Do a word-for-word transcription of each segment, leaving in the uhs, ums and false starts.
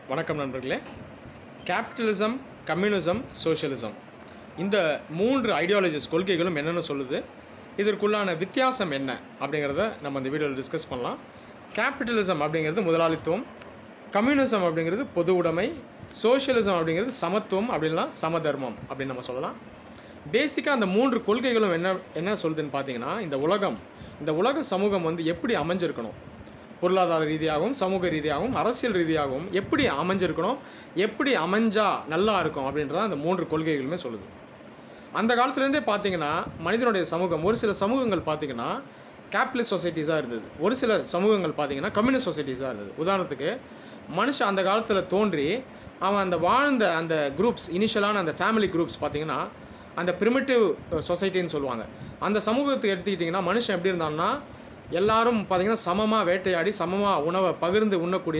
வணக்கம் நண்பர்களே. Capitalism, communism, socialism இந்த மூன்று ஐடியாலஜிஸ் கொள்கைகளும் என்னென்னு சொல்லுது, இதற்குள்ளான வித்தியாசம் என்ன அப்படிங்கிறத நம்ம இந்த வீடியோவில் டிஸ்கஸ் பண்ணலாம். கேபிட்டலிசம் அப்படிங்கிறது முதலாளித்துவம், கம்யூனிசம் அப்படிங்கிறது பொது உடைமை, சோஷியலிசம் அப்படிங்கிறது சமத்துவம் அப்படின்னா சமதர்மம் அப்படின்னு நம்ம சொல்லலாம். பேசிக்காக அந்த மூன்று கொள்கைகளும் என்ன என்ன சொல்லுதுன்னு பார்த்தீங்கன்னா, இந்த உலகம் இந்த உலக சமூகம் வந்து எப்படி அமைஞ்சிருக்கணும், பொருளாதார ரீதியாகவும் சமூக ரீதியாகவும் அரசியல் ரீதியாகவும் எப்படி அமைஞ்சிருக்கணும், எப்படி அமைஞ்சா நல்லா இருக்கும் அப்படின்றத அந்த மூன்று கொள்கைகளுமே சொல்லுது. அந்த காலத்துலேருந்தே பார்த்தீங்கன்னா மனிதனுடைய சமூகம், ஒரு சில சமூகங்கள் பார்த்தீங்கன்னா கேபிட்டலிஸ்ட் சொசைட்டிஸாக இருந்தது, ஒரு சில சமூகங்கள் பார்த்தீங்கன்னா கம்யூனிஸ்ட் சொசைட்டிஸாக இருந்தது. உதாரணத்துக்கு மனுஷன் அந்த காலத்தில் தோன்றி அவன் அந்த வாழ்ந்த அந்த குரூப்ஸ், இனிஷியலான அந்த ஃபேமிலி குரூப்ஸ் பார்த்தீங்கன்னா அந்த ப்ரிமிட்டிவ் சொசைட்டின்னு சொல்லுவாங்க. அந்த சமூகத்தை எடுத்துக்கிட்டிங்கன்னா மனுஷன் எப்படி இருந்தான்னா எல்லாரும் பார்த்திங்கன்னா சமமாக வேட்டையாடி சமமாக உணவை பகிர்ந்து உண்ணக்கூடிய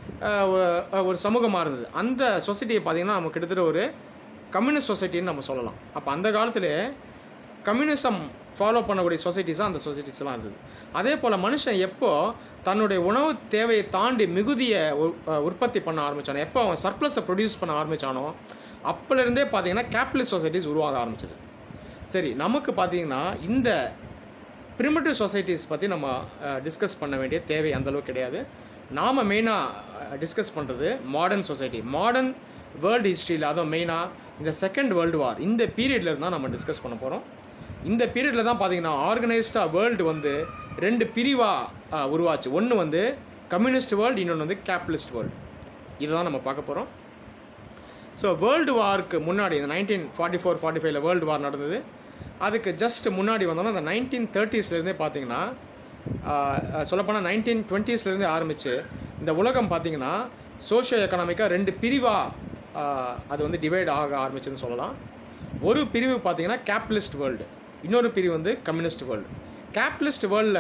ஒரு சமூகமாக இருந்தது. அந்த சொசைட்டியை பார்த்திங்கன்னா நம்ம கிட்டத்தட்ட ஒரு கம்யூனிஸ்ட் சொசைட்டின்னு நம்ம சொல்லலாம். அப்போ அந்த காலத்தில் கம்யூனிசம் ஃபாலோ பண்ணக்கூடிய சொசைட்டிஸாக அந்த சொசைட்டிஸ்லாம் இருந்தது. அதே போல் மனுஷன் எப்போ தன்னுடைய உணவு தேவையை தாண்டி மிகுதியை உற்பத்தி பண்ண ஆரம்பித்தானோ, எப்போ அவன் சர்ப்ளஸை ப்ரொடியூஸ் பண்ண ஆரம்பித்தானோ அப்போலேருந்தே பார்த்திங்கன்னா கேபிட்டலிஸ்ட் சொசைட்டிஸ் உருவாக ஆரம்பிச்சது. சரி, நமக்கு பார்த்திங்கன்னா இந்த ப்ரிமிட்டிவ் சொசைட்டிஸ் பற்றி நம்ம டிஸ்கஸ் பண்ண வேண்டிய தேவை அந்தளவுக்கு கிடையாது. நாம் மெயினாக டிஸ்கஸ் பண்ணுறது மாடர்ன் சொசைட்டி, மாடர்ன் வேர்ல்டு ஹிஸ்ட்ரியில், அதுவும் மெயினாக இந்த செகண்ட் வேர்ல்டு வார் இந்த பீரியடில் இருந்தால் நம்ம டிஸ்கஸ் பண்ண போகிறோம். இந்த பீரியடில் தான் பார்த்திங்கன்னா ஆர்கனைஸ்டாக வேர்ல்டு வந்து ரெண்டு பிரிவாக உருவாச்சு. ஒன்று வந்து கம்யூனிஸ்ட் வேர்ல்டு, இன்னொன்று வந்து கேபிட்டலிஸ்ட் வேர்ல்டு. இதை தான் நம்ம பார்க்க போகிறோம். ஸோ வேர்ல்டு வார்க்கு முன்னாடி இந்த நைன்டீன் ஃபார்ட்டி ஃபோர் ஃபார்ட்டி ஃபைவ்ல வேர்ல்டு வார் நடந்தது. அதுக்கு ஜஸ்ட் முன்னாடி வந்தோன்னா அந்த நைன்டீன் தேர்ட்டிஸ்லேருந்தே பார்த்திங்கன்னா சொல்லப்போனால் நைன்டீன் டுவெண்ட்டீஸ்லேருந்தே ஆரம்பித்து இந்த உலகம் பார்த்திங்கன்னா சோஷியோ எக்கனாமிக்காக ரெண்டு பிரிவாக அது வந்து டிவைட் ஆக ஆரம்பிச்சுன்னு சொல்லலாம். ஒரு பிரிவு பார்த்திங்கன்னா கேபிட்டலிஸ்ட் வேர்ல்டு, இன்னொரு பிரிவு வந்து கம்யூனிஸ்ட் வேர்ல்டு. கேபிட்டலிஸ்ட் வேர்ல்டில்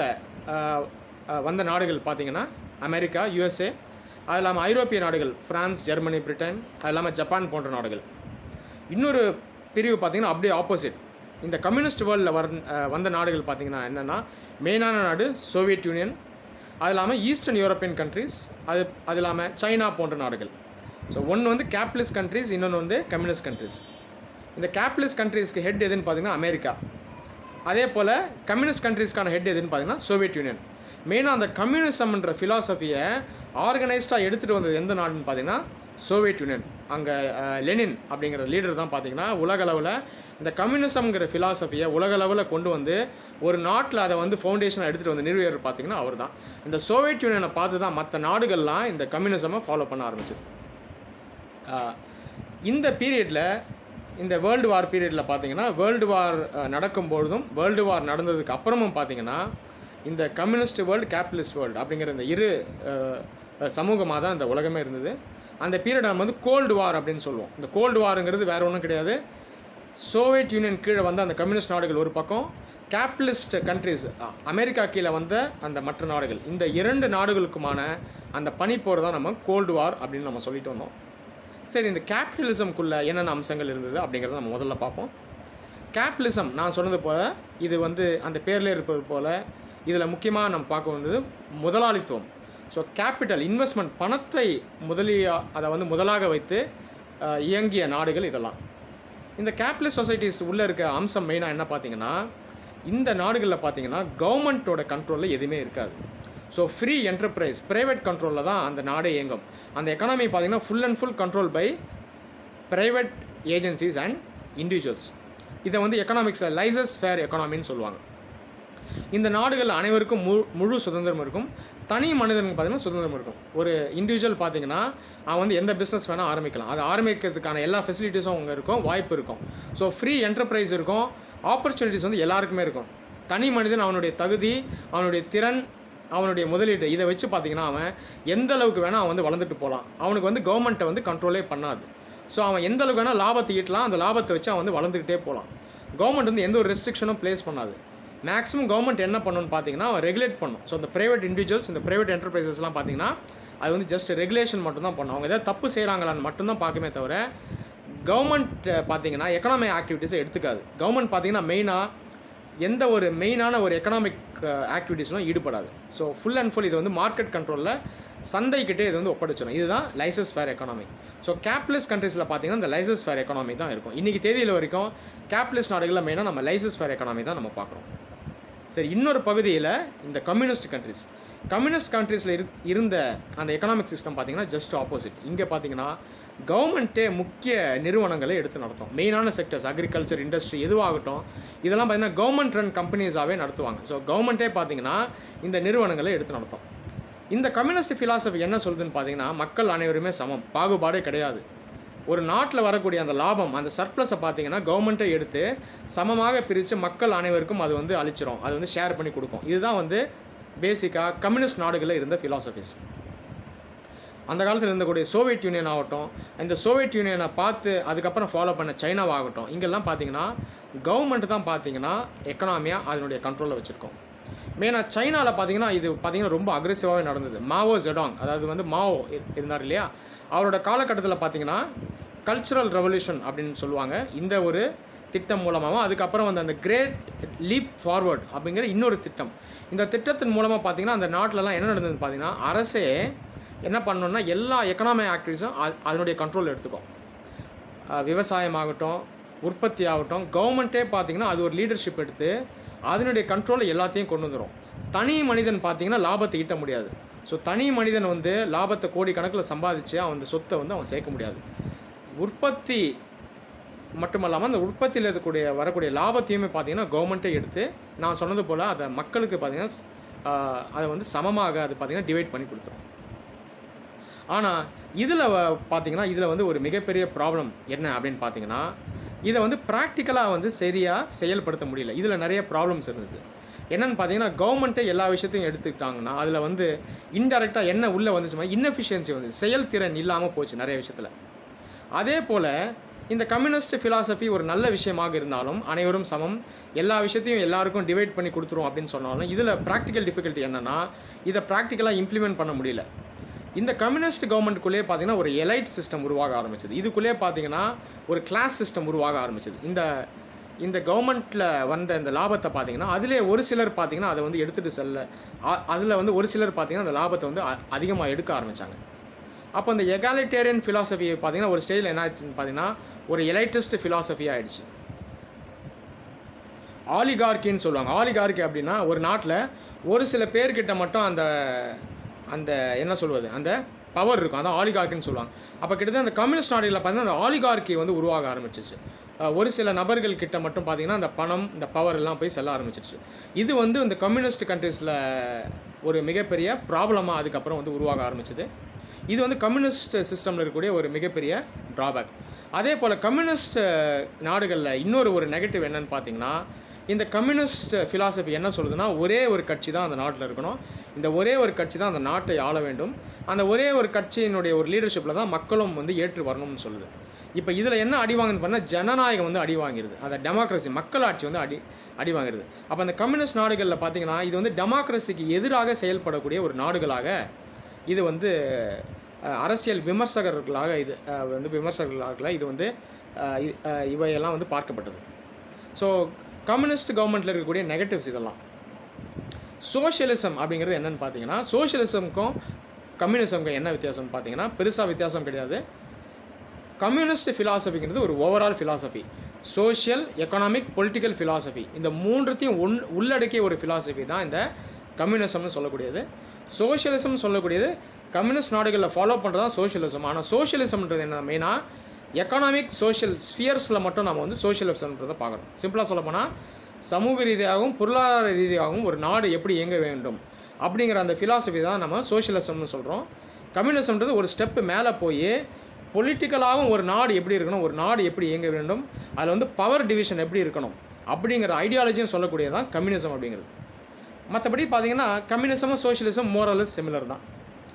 வந்த நாடுகள் பார்த்திங்கன்னா அமெரிக்கா, யூஎஸ்ஏ, அது இல்லாமல் ஐரோப்பிய நாடுகள் ஃப்ரான்ஸ், ஜெர்மனி, பிரிட்டன், அது இல்லாமல் ஜப்பான் போன்ற நாடுகள். இன்னொரு பிரிவு பார்த்திங்கன்னா அப்படியே ஆப்போசிட், இந்த கம்யூனிஸ்ட் வேர்ல்டில் வர வந்த நாடுகள் பார்த்திங்கன்னா என்னென்னா மெயினான நாடு சோவியத் யூனியன், அது இல்லாமல் ஈஸ்டர்ன் யூரோப்பியன் கண்ட்ரிஸ், அது அது இல்லாமல் சைனா போன்ற நாடுகள். ஸோ ஒன்று வந்து கேபிட்டலிஸ்ட் கண்ட்ரிஸ், இன்னொன்று வந்து கம்யூனிஸ்ட் கண்ட்ரிஸ். இந்த கேபிட்டலிஸ்ட் கண்ட்ரிஸ்க்கு ஹெட் எதுன்னு பார்த்திங்கன்னா அமெரிக்கா, அதே போல் கம்யூனிஸ்ட் கண்ட்ரிஸ்க்கான ஹெட் எதுன்னு பார்த்திங்கன்னா சோவியத் யூனியன். மெயினாக அந்த கம்யூனிசம்ன்ற ஃபிலாசபியை ஆர்கனைஸ்டாக எடுத்துகிட்டு வந்தது எந்த நாடுன்னு பார்த்திங்கன்னா சோவியத் யூனியன். அங்கே லெனின் அப்படிங்கிற லீடர் தான் பார்த்திங்கன்னா உலகளவில் இந்த கம்யூனிசம்ங்கிற ஃபிலாசபியை உலகளவில் கொண்டு வந்து ஒரு நாட்டில் அதை வந்து ஃபவுண்டேஷனை எடுத்துகிட்டு வந்து நிறுவியர் பார்த்திங்கன்னா அவர் தான். இந்த சோவியத் யூனியனை பார்த்து தான் மற்ற நாடுகள்லாம் இந்த கம்யூனிசமை ஃபாலோ பண்ண ஆரம்பிச்சது. இந்த பீரியடில், இந்த வேர்ல்டு வார் பீரியடில் பார்த்திங்கன்னா வேர்ல்டு வார் நடக்கும்பொழுதும் வேர்ல்டு வார் நடந்ததுக்கு அப்புறமும் பார்த்திங்கன்னா இந்த கம்யூனிஸ்ட் வேர்ல்டு, கேபிட்டலிஸ்ட் வேர்ல்டு அப்படிங்கிற இந்த இரு சமூகமாக தான் இந்த உலகமே இருந்தது. அந்த பீரியட் நம்ம வந்து கோல்டு வார் அப்படின்னு சொல்லுவோம். இந்த கோல்டு வாருங்கிறது வேறு ஒன்றும் கிடையாது, சோவியத் யூனியன் கீழே வந்த அந்த கம்யூனிஸ்ட் நாடுகள் ஒரு பக்கம், கேபிட்டலிஸ்ட் கண்ட்ரிஸ் அமெரிக்கா கீழே வந்த அந்த மற்ற நாடுகள், இந்த இரண்டு நாடுகளுக்குமான அந்த பனிப்போர் தான் நம்ம கோல்டு வார் அப்படின்னு நம்ம சொல்லிட்டு வந்தோம். சரி, இந்த கேபிட்டலிசம்குள்ளே என்னென்ன அம்சங்கள் இருந்தது அப்படிங்கிறத நம்ம முதல்ல பார்ப்போம். கேபிட்டலிசம் நான் சொன்னது போல் இது வந்து அந்த பேரில் இருப்பது போல் இதில் முக்கியமாக நம்ம பார்க்க வேண்டியது முதலாளித்துவம். ஸோ கேபிட்டல், இன்வெஸ்ட்மெண்ட், பணத்தை முதலியாக அதை வந்து முதலாக வைத்து இயங்கிய நாடுகள் இதெல்லாம். இந்த கேபிட்டலிஸ்ட் சொசைட்டிஸ் உள்ளே இருக்க அம்சம் மெயினாக என்ன பார்த்திங்கன்னா, இந்த நாடுகளில் பார்த்திங்கன்னா கவர்மெண்ட்டோட கண்ட்ரோலில் எதுவுமே இருக்காது. ஸோ ஃப்ரீ என்டர்பிரைஸ், ப்ரைவேட் கண்ட்ரோலில் தான் அந்த நாடே இயங்கும். அந்த எக்கானமி பார்த்திங்கன்னா full and full control by private agencies and individuals. இதை வந்து எக்கனாமிக்ஸை லைசஸ் ஃபேர் எக்கானமின்னு சொல்லுவாங்க. இந்த நாடுகள் அனைவருக்கும் முழு முழு சுதந்திரம் இருக்கும். தனி மனிதனுக்கு பார்த்திங்கன்னா சுதந்திரம் இருக்கும். ஒரு இண்டிவிஜுவல் பார்த்திங்கன்னா அவன் வந்து எந்த பிஸ்னஸ் வேணால் ஆரம்பிக்கலாம், அது ஆரம்பிக்கிறதுக்கான எல்லா ஃபெசிலிட்டிஸும் அங்கே இருக்கும், வாய்ப்பு இருக்கும். ஸோ ஃப்ரீ என்டர்பிரைஸ் இருக்கும், ஆப்பர்ச்சுனிட்டிஸ் வந்து எல்லாருக்குமே இருக்கும். தனி மனிதன் அவனுடைய தகுதி, அவனுடைய திறன், அவனுடைய முதலீடு இதை வச்சு பார்த்திங்கன்னா அவன் எந்த அளவுக்கு வேணால் அவன் வந்து வளர்ந்துட்டு போகலாம். அவனுக்கு வந்து கவர்மெண்ட்டை வந்து கண்ட்ரோலே பண்ணாது. ஸோ அவன் எந்த அளவுக்கு வேணால் லாபத்தை ஈட்டலாம், அந்த லாபத்தை வச்சு அவன் வந்து வளர்ந்துக்கிட்டே போகலாம். கவர்மெண்ட் வந்து எந்த ஒரு ரெஸ்ட்ரிக்ஷனும் ப்ளேஸ் பண்ணாது. மேக்ஸிமம் கவர்மெண்ட் என்ன பண்ணணும்னு பார்த்தீங்கன்னா ரெகுலேட் பண்ணும். ஸோ இந்த ப்ரைவேட் இண்டிவிஜுவல்ஸ், இந்த ப்ரைவேட் என்டர்பிரைசஸ்லாம் பார்த்தீங்கன்னா அது வந்து ஜஸ்ட் ரெகுலேஷன் மட்டும்தான் பண்ணும். அவங்க எதாவது தப்பு செய்கிறாங்களான்னு மட்டும்தான் பார்க்குமே தவிர கவர்மெண்ட் பார்த்தீங்கன்னா எக்கனாமிக் ஆக்டிவிட்டீஸை எடுத்துக்காது. கவர்மெண்ட் பார்த்தீங்கன்னா மெயினாக எந்த ஒரு மெயினான ஒரு எக்கனாமிக் ஆக்டிவிட்டீஸ்லாம் ஈடுபடாது. ஸோ ஃபுல் அண்ட் ஃபுல் இது வந்து மார்க்கெட் கண்ட்ரோலில் சந்தைக்கிட்டே இது வந்து ஒப்படைச்சிடும். இதுதான் laissez faire economy. So capitalist கண்ட்ரீஸில் பார்த்தீங்கன்னா இந்த லைசன்ஸ் ஃபேர் எக்கானமி தான் இருக்கும். இன்றைக்கி தேதியில் வரைக்கும் கேபிட்டலிஸ்ட் நாடுகளில் மெயினாக நம்ம லைசன்ஸ் ஃபேர் எக்கானமி தான் நம்ம பார்க்குறோம். சரி, இன்னொரு பகுதியில் இந்த கம்யூனிஸ்ட் கண்ட்ரிஸ் கம்யூனிஸ்ட் கண்ட்ரீஸில் இரு இருந்த அந்த எக்கனாமிக் சிஸ்டம் பார்த்தீங்கன்னா ஜஸ்ட் ஆப்போசிட். இங்கே பார்த்தீங்கன்னா கவர்மெண்ட்டே முக்கிய நிறுவனங்களை எடுத்து நடத்தும். மெயினான செக்டர்ஸ் அக்ரிகல்ச்சர், இண்டஸ்ட்ரி எதுவாகட்டும் இதெல்லாம் பார்த்தீங்கன்னா கவர்மெண்ட் ரன் கம்பெனிஸாகவே நடத்துவாங்க. ஸோ கவர்மெண்ட்டே பார்த்தீங்கன்னா இந்த நிறுவனங்களை எடுத்து நடத்தும். இந்த கம்யூனிஸ்ட் ஃபிலாசபி என்ன சொல்லுதுன்னு பார்த்தீங்கன்னா மக்கள் அனைவருமே சமம், பாகுபாடே கிடையாது. ஒரு நாட்டில் வரக்கூடிய அந்த லாபம், அந்த சர்ப்ளஸை பார்த்தீங்கன்னா கவர்மெண்ட்டை எடுத்து சமமாக பிரித்து மக்கள் அனைவருக்கும் அது வந்து அளிச்சிடும், அது வந்து ஷேர் பண்ணி கொடுக்கும். இதுதான் வந்து பேசிக்காக கம்யூனிஸ்ட் நாடுகளில் இருந்த ஃபிலாசபிஸ். அந்த காலத்தில் இருந்தக்கூடிய சோவியத் யூனியன் ஆகட்டும், இந்த சோவியத் யூனியனை பார்த்து அதுக்கப்புறம் ஃபாலோ பண்ண சைனாவாகட்டும், இங்கெல்லாம் பார்த்தீங்கன்னா கவர்மெண்ட் தான் பார்த்தீங்கன்னா எக்கனாமியாக அதனுடைய கண்ட்ரோலில் வச்சுருக்கோம். மெயினாக சைனாவில் பார்த்தீங்கன்னா இது பார்த்தீங்கன்னா ரொம்ப அக்ரெசிவாகவே நடந்தது. மாவோ ஜெடாங், அதாவது வந்து மாவோ இருந்தார் இல்லையா, அவரோட காலகட்டத்தில் பார்த்தீங்கன்னா கல்ச்சுரல் ரெவல்யூஷன் அப்படின்னு சொல்லுவாங்க. இந்த ஒரு திட்டம் மூலமாகவும் அதுக்கப்புறம் வந்து அந்த கிரேட் லீப் ஃபார்வர்ட் அப்படிங்கிற இன்னொரு திட்டம், இந்த திட்டத்தின் மூலமாக பார்த்தீங்கன்னா அந்த நாட்டிலலாம் என்ன நடந்ததுன்னு பார்த்தீங்கன்னா அரசே என்ன பண்ணணுன்னா எல்லா எக்கனாமிக் ஆக்டிவிட்டிஸும் அதனுடைய கண்ட்ரோல் எடுத்துக்கும். விவசாயமாகட்டும், உற்பத்தி ஆகட்டும், கவர்மெண்ட்டே பார்த்தீங்கன்னா அது ஒரு லீடர்ஷிப் எடுத்து அதனுடைய கண்ட்ரோலில் எல்லாத்தையும் கொண்டு வந்துடும். தனி மனிதன் பார்த்தீங்கன்னா லாபத்தை ஈட்ட முடியாது. ஸோ தனி மனிதன் வந்து லாபத்தை கோடிக்கணக்கில் சம்பாதிச்சு அவன் அந்த சொத்தை வந்து அவன் சேர்க்க முடியாது. உற்பத்தி மட்டுமல்லாமல் அந்த உற்பத்தியில் இருக்கக்கூடிய வரக்கூடிய லாபத்தையுமே பார்த்தீங்கன்னா கவர்மெண்ட்டே எடுத்து நான் சொன்னது போல் அதை மக்களுக்கு பார்த்தீங்கன்னா அதை வந்து சமமாக அது பார்த்தீங்கன்னா டிவைட் பண்ணி கொடுத்துரும். ஆனால் இதில் பார்த்தீங்கன்னா இதில் வந்து ஒரு மிகப்பெரிய ப்ராப்ளம் என்ன அப்படின்னு பார்த்தீங்கன்னா இதை வந்து ப்ராக்டிக்கலாக வந்து சரியாக செயல்படுத்த முடியல. இதில் நிறைய ப்ராப்ளம்ஸ் இருந்துச்சு. என்னென்னு பார்த்தீங்கன்னா கவர்மெண்ட்டே எல்லா விஷயத்தையும் எடுத்துக்கிட்டாங்கன்னா அதில் வந்து இன்டெரக்டாக என்ன உள்ளே வந்துச்சுமா இன்எஃபிஷியன்சி வந்து செயல்திறன் இல்லாமல் போச்சு நிறைய விஷயத்தில். அதே போல் இந்த கம்யூனிஸ்ட் ஃபிலாசபி ஒரு நல்ல விஷயமாக இருந்தாலும் அனைவரும் சமம், எல்லா விஷயத்தையும் எல்லாருக்கும் டிவைட் பண்ணி கொடுத்துரும் அப்படின்னு சொன்னாலும் இதில் ப்ராக்டிக்கல் டிஃபிகல்ட்டி என்னென்னா இதை ப்ராக்டிக்கலாக இம்ப்ளிமெண்ட் பண்ண முடியல. இந்த கம்யூனிஸ்ட் கவர்மெண்ட்டுக்குள்ளேயே பார்த்தீங்கன்னா ஒரு எலைட் சிஸ்டம் உருவாக ஆரம்பிச்சது. இதுக்குள்ளேயே பார்த்தீங்கன்னா ஒரு கிளாஸ் சிஸ்டம் உருவாக ஆரம்பிச்சது. இந்த இந்த கவர்மெண்ட்டில் வந்த இந்த லாபத்தை பார்த்தீங்கன்னா அதிலே ஒரு சிலர் பார்த்தீங்கன்னா அதை வந்து எடுத்துகிட்டு செல்ல, அதில் வந்து ஒரு சிலர் பார்த்தீங்கன்னா அந்த லாபத்தை வந்து அதிகமாக எடுக்க ஆரம்பித்தாங்க. அப்போ இந்த எகாலிட்டேரியன் ஃபிலாசபி பார்த்தீங்கன்னா ஒரு ஸ்டைல் என்ன ஆயிடுச்சுன்னு பார்த்தீங்கன்னா ஒரு எலைட்டிஸ்ட் ஃபிலாசபி ஆகிடுச்சு. ஆலிகார்கின்னு சொல்லுவாங்க. ஆலிகார்கி அப்படின்னா ஒரு நாட்டில் ஒரு சில பேர்கிட்ட மட்டும் அந்த அந்த என்ன சொல்வது அந்த பவர் இருக்கும், அதான் ஆலிகார்கின்னு சொல்லுவாங்க. அப்போ கிட்டத்தட்ட அந்த கம்யூனிஸ்ட் நாடுகளில் பார்த்தீங்கன்னா அந்த ஆலிகார்கி வந்து உருவாக ஆரம்பிச்சிச்சு. ஒரு சில நபர்கள் கிட்ட மட்டும் பார்த்தீங்கன்னா அந்த பணம் இந்த பவர் எல்லாம் போய் செல்ல ஆரம்பிச்சிருச்சு. இது வந்து இந்த கம்யூனிஸ்ட் கண்ட்ரீஸில் ஒரு மிகப்பெரிய ப்ராப்ளமாக அதுக்கப்புறம் வந்து உருவாக ஆரம்பிச்சது. இது வந்து கம்யூனிஸ்ட் சிஸ்டமில் இருக்கக்கூடிய ஒரு மிகப்பெரிய ட்ராபேக். அதே போல் கம்யூனிஸ்ட் நாடுகளில் இன்னொரு ஒரு நெகட்டிவ் என்னன்னு பார்த்தீங்கன்னா இந்த கம்யூனிஸ்ட் ஃபிலாசபி என்ன சொல்லுதுன்னா ஒரே ஒரு கட்சி தான் அந்த நாட்டில் இருக்கணும், இந்த ஒரே ஒரு கட்சி தான் அந்த நாட்டை ஆள வேண்டும், அந்த ஒரே ஒரு கட்சியினுடைய ஒரு லீடர்ஷிப்பில் தான் மக்களும் வந்து ஏற்று வரணும்னு சொல்லுது. இப்போ இதில் என்ன அடி வாங்குன்னு பண்ணால் ஜனநாயகம் வந்து அடி வாங்கிடுது, அந்த டெமோக்ரஸி மக்களாட்சி வந்து அடி அடி வாங்கிடுது. அப்போ அந்த கம்யூனிஸ்ட் நாடுகளில் பார்த்தீங்கன்னா இது வந்து டெமோக்ரஸிக்கு எதிராக செயல்படக்கூடிய ஒரு நாடுகளாக இது வந்து அரசியல் விமர்சகர்களாக இது வந்து விமர்சகர்களாக இது வந்து இவையெல்லாம் வந்து பார்க்கப்பட்டது. ஸோ கம்யூனிஸ்ட் கவர்மெண்ட்டில் இருக்கக்கூடிய நெகட்டிவ்ஸ் இதெல்லாம். சோஷியலிசம் அப்படிங்கிறது என்னென்னு பார்த்தீங்கன்னா சோஷியலிசமுக்கும் கம்யூனிசமுக்கும் என்ன வித்தியாசம்னு பார்த்தீங்கன்னா பெருசாக வித்தியாசம் கிடையாது. கம்யூனிஸ்ட் ஃபிலாசபிங்கிறது ஒரு overall philosophy, social, economic, political philosophy, இந்த மூன்றுத்தையும் உள் உள்ளடக்கிய ஒரு ஃபிலாசபி தான் இந்த கம்யூனிசம்னு சொல்லக்கூடியது. சோஷியலிசம் சொல்லக்கூடியது கம்யூனிஸ்ட் நாடுகளில் ஃபாலோ பண்ணுறது தான் சோஷியலிசம். ஆனால் சோஷியலிசம்ன்றது என்ன மெயினாக எக்கனாமிக் சோஷியல் ஸ்பியர்ஸில் மட்டும் நம்ம வந்து சோஷியலிசம்ன்றதை பார்க்குறோம். சிம்பிளாக சொல்லப்போனால் சமூக ரீதியாகவும் பொருளாதார ரீதியாகவும் ஒரு நாடு எப்படி இயங்க வேண்டும் அப்படிங்கிற அந்த ஃபிலாசபி தான் நம்ம சோஷியலிசம்னு சொல்கிறோம். கம்யூனிசம்ன்றது ஒரு ஸ்டெப்பு மேலே போய் பொலிட்டிக்கலாகவும் ஒரு நாடு எப்படி இருக்கணும், ஒரு நாடு எப்படி இயங்க வேண்டும், அதில் வந்து பவர் டிவிஷன் எப்படி இருக்கணும் அப்படிங்கிற ஐடியாலஜியும் சொல்லக்கூடியதான் கம்யூனிசம் அப்படிங்கிறது. மற்றபடி பார்த்தீங்கன்னா கம்யூனிசமும் சோஷியலிசம் மோரலஸ் சிமிலர் தான்.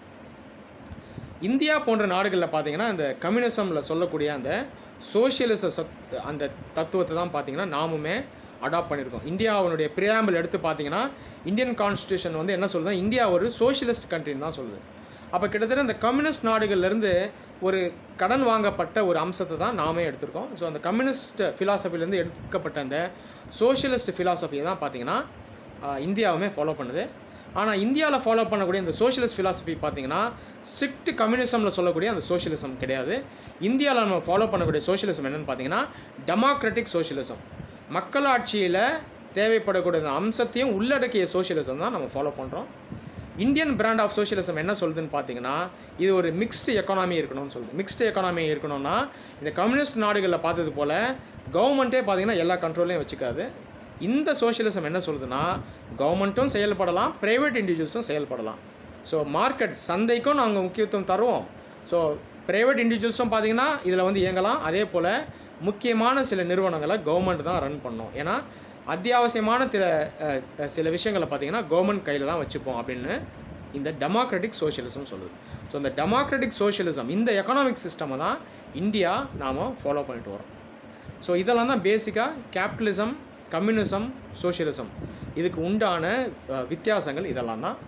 இந்தியா போன்ற நாடுகளில் பார்த்தீங்கன்னா இந்த கம்யூனிசமில் சொல்லக்கூடிய அந்த சோஷியலிச சத் அந்த தத்துவத்தை தான் பார்த்தீங்கன்னா நாமுமே அடாப்ட் பண்ணியிருக்கோம். இந்தியாவுடைய பிரியாம்பிள் எடுத்து பார்த்தீங்கன்னா இந்தியன் கான்ஸ்டியூஷன் வந்து என்ன சொல்லுதுன்னா இந்தியா ஒரு சோஷியலிஸ்ட் கண்ட்ரின்னு தான் சொல்லுது. அப்போ கிட்டத்தட்ட இந்த கம்யூனிஸ்ட் நாடுகள்லேருந்து ஒரு கடன் வாங்கப்பட்ட ஒரு அம்சத்தை தான் நாமே எடுத்திருக்கோம். ஸோ அந்த கம்யூனிஸ்ட் ஃபிலாசபிலேருந்து எடுக்கப்பட்ட அந்த சோஷியலிஸ்ட் ஃபிலாசபியை தான் பார்த்தீங்கன்னா இந்தியாவுமே ஃபாலோ பண்ணுது. ஆனால் இந்தியாவில் ஃபாலோ பண்ணக்கூடிய இந்த சோஷியலிஸ்ட் ஃபிலாசபி பார்த்தீங்கன்னா ஸ்ட்ரிக்ட் கம்யூனிசமில் சொல்லக்கூடிய அந்த சோஷியலிசம் கிடையாது. இந்தியாவில் நம்ம ஃபாலோ பண்ணக்கூடிய சோஷியலிசம் என்னென்னு பார்த்தீங்கன்னா டெமோக்ராட்டிக் சோஷியலிசம். மக்களாட்சியில் தேவைப்படக்கூடிய அம்சத்தையும் உள்ளடக்கிய சோஷியலிசம் தான் நம்ம ஃபாலோ பண்ணுறோம். இந்தியன் பிராண்ட் ஆஃப் சோஷியலிசம் என்ன சொல்லுதுன்னு பார்த்தீங்கன்னா இது ஒரு மிக்ஸ்டு எக்கானமி இருக்கணும்னு சொல்லுது. மிக்ஸ்டு எக்கானமி இருக்கணும்னா இந்த கம்யூனிஸ்ட் நாடுகளில் பார்த்தது போல் கவர்மெண்ட்டே பார்த்தீங்கன்னா எல்லா கண்ட்ரோலையும் வச்சுக்காது. இந்த சோஷியலிசம் என்ன சொல்லுதுன்னா கவர்மெண்ட்டும் செயல்படலாம், ப்ரைவேட் இண்டிவிஜுவல்ஸும் செயல்படலாம். ஸோ மார்க்கெட் சந்தைக்கும் நாங்கள் முக்கியத்துவம் தருவோம். ஸோ ப்ரைவேட் இண்டிவிஜுவல்ஸும் பார்த்தீங்கன்னா இதில் வந்து இயங்கலாம். அதே போல் முக்கியமான சில நிறுவனங்களை கவர்மெண்ட் தான் ரன் பண்ணோம். ஏன்னா அத்தியாவசியமான சில சில விஷயங்களை பார்த்திங்கன்னா கவர்மெண்ட் கையில் தான் வச்சுப்போம் அப்படின்னு இந்த டெமோக்ராட்டிக் சோஷியலிசம் சொல்லுது. ஸோ இந்த டெமோக்ராட்டிக் சோஷியலிசம் இந்த எக்கனாமிக் சிஸ்டமை தான் இந்தியா நாம் ஃபாலோ பண்ணிட்டு வரோம். ஸோ இதெல்லாம் தான் பேசிக்காக கேபிட்டலிசம், கம்யூனிசம், சோஷியலிசம் இதுக்கு உண்டான வித்தியாசங்கள் இதெல்லாம் தான்.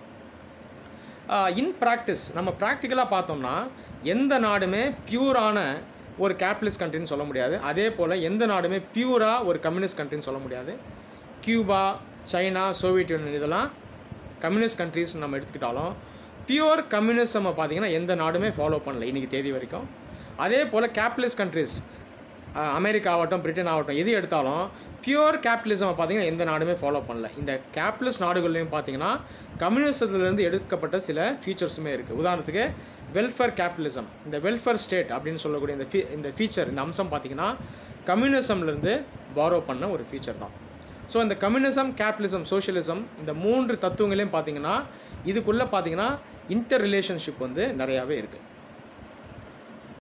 இன் ப்ராக்டிஸ் நம்ம ப்ராக்டிக்கலாக பார்த்தோம்னா எந்த நாடுமே பியூரான ஒரு கேபிட்டலிஸ்ட் கண்ட்ரின்னு சொல்ல முடியாது. அதே போல் எந்த நாடுமே பியூராக ஒரு கம்யூனிஸ்ட் கண்ட்ரின்னு சொல்ல முடியாது. கியூபா, சைனா, சோவியத் யூனியன் இதெல்லாம் கம்யூனிஸ்ட் கண்ட்ரிஸ் நம்ம எடுத்துக்கிட்டாலும் பியூர் கம்யூனிசமை பார்த்திங்கன்னா எந்த நாடுமே ஃபாலோ பண்ணல இன்றைக்கி தேதி வரைக்கும். அதே போல் கேபிட்டலிஸ்ட் கண்ட்ரிஸ் அமெரிக்கா ஆகட்டும், பிரிட்டன் ஆகட்டும் எது எடுத்தாலும் பியூர் கேபிட்டலிசமை பார்த்திங்கன்னா எந்த நாடுமே ஃபாலோ பண்ணல. இந்த கேபிட்டலிஸ்ட் நாடுகள்லையும் பார்த்திங்கன்னா கம்யூனிசத்துலேருந்து எடுக்கப்பட்ட சில ஃபீச்சர்ஸுமே இருக்குது. உதாரணத்துக்கு வெல்ஃபேர் கேபிட்டலிசம், இந்த வெல்ஃபேர் ஸ்டேட் அப்படின்னு சொல்லக்கூடிய இந்த ஃபீ இந்த ஃபீச்சர் இந்த அம்சம் பார்த்திங்கன்னா கம்யூனிசம்லேருந்து பாரோ பண்ண ஒரு ஃபீச்சர் தான். ஸோ இந்த கம்யூனிசம், கேபிட்டலிசம், சோஷியலிசம் இந்த மூன்று தத்துவங்களையும் பார்த்திங்கன்னா இதுக்குள்ளே பார்த்திங்கன்னா இன்டர் ரிலேஷன்ஷிப் வந்து நிறையாவே இருக்குது.